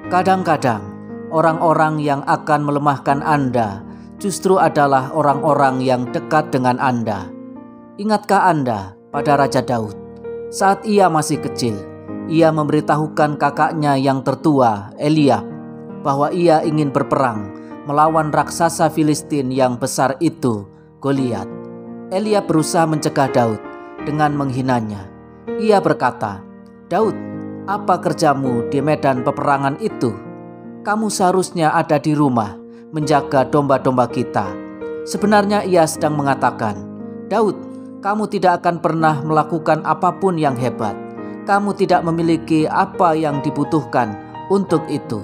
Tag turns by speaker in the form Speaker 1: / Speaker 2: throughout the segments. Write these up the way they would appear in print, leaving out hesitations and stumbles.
Speaker 1: Kadang-kadang orang-orang yang akan melemahkan Anda justru adalah orang-orang yang dekat dengan Anda. Ingatkah Anda pada Raja Daud? Saat ia masih kecil, ia memberitahukan kakaknya yang tertua, Eliab, bahwa ia ingin berperang melawan raksasa Filistin yang besar itu, Goliat. Eliab berusaha mencegah Daud dengan menghinanya. Ia berkata, "Daud, apa kerjamu di medan peperangan itu? Kamu seharusnya ada di rumah menjaga domba-domba kita." Sebenarnya ia sedang mengatakan, "Daud, kamu tidak akan pernah melakukan apapun yang hebat. Kamu tidak memiliki apa yang dibutuhkan untuk itu."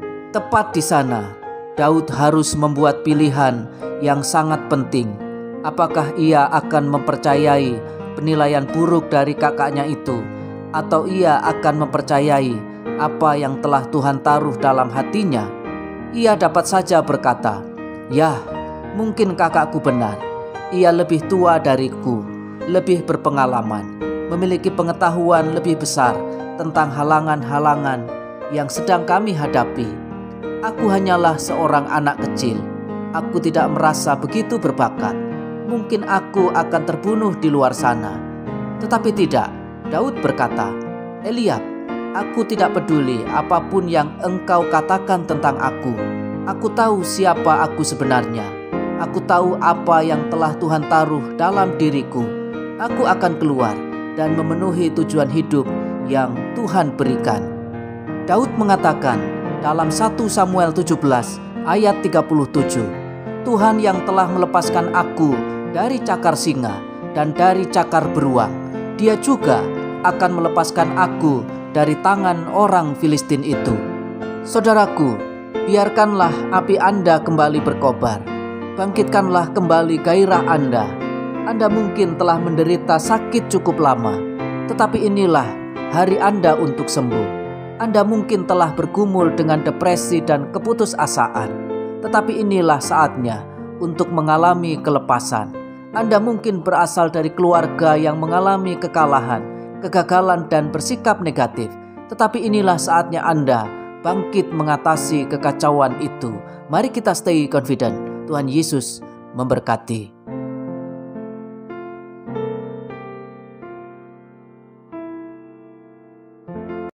Speaker 1: Tepat di sana, Daud harus membuat pilihan yang sangat penting. Apakah ia akan mempercayai penilaian buruk dari kakaknya itu, atau ia akan mempercayai apa yang telah Tuhan taruh dalam hatinya? Ia dapat saja berkata, "Ya, mungkin kakakku benar. Ia lebih tua dariku, lebih berpengalaman, memiliki pengetahuan lebih besar tentang halangan-halangan yang sedang kami hadapi. Aku hanyalah seorang anak kecil. Aku tidak merasa begitu berbakat. Mungkin aku akan terbunuh di luar sana." Tetapi tidak, Daud berkata, "Eliab, aku tidak peduli apapun yang engkau katakan tentang aku. Aku tahu siapa aku sebenarnya. Aku tahu apa yang telah Tuhan taruh dalam diriku. Aku akan keluar dan memenuhi tujuan hidup yang Tuhan berikan." Daud mengatakan dalam 1 Samuel 17 ayat 37, "Tuhan yang telah melepaskan aku dari cakar singa dan dari cakar beruang, Dia juga akan melepaskan aku dari tangan orang Filistin itu." Saudaraku, biarkanlah api Anda kembali berkobar. Bangkitkanlah kembali gairah Anda. Anda mungkin telah menderita sakit cukup lama, tetapi inilah hari Anda untuk sembuh. Anda mungkin telah bergumul dengan depresi dan keputusasaan, tetapi inilah saatnya untuk mengalami kelepasan. Anda mungkin berasal dari keluarga yang mengalami kekalahan, kegagalan, dan bersikap negatif, tetapi inilah saatnya Anda bangkit mengatasi kekacauan itu. Mari kita stay confident. Tuhan Yesus memberkati.